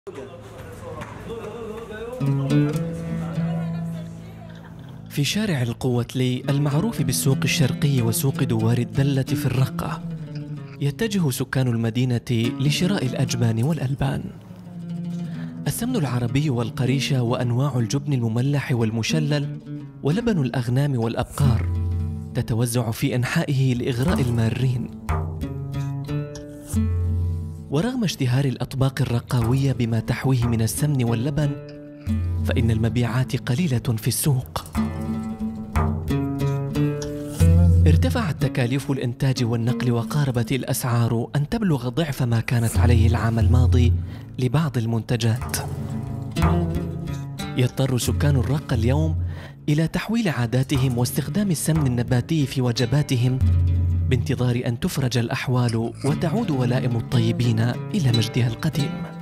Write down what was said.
في شارع القوتلي المعروف بالسوق الشرقي وسوق دوار الدلة في الرقة، يتجه سكان المدينة لشراء الأجبان والألبان. السمن العربي والقريشة وأنواع الجبن المملح والمشلل ولبن الأغنام والأبقار تتوزع في أنحائه لإغراء المارين. ورغم اشتهار الأطباق الرقاوية بما تحويه من السمن واللبن، فإن المبيعات قليلة في السوق. ارتفعت تكاليف الإنتاج والنقل وقاربت الأسعار أن تبلغ ضعف ما كانت عليه العام الماضي لبعض المنتجات. يضطر سكان الرقة اليوم إلى تحويل عاداتهم واستخدام السمن النباتي في وجباتهم بانتظار أن تفرج الأحوال وتعود ولائم الطيبين إلى مجدها القديم.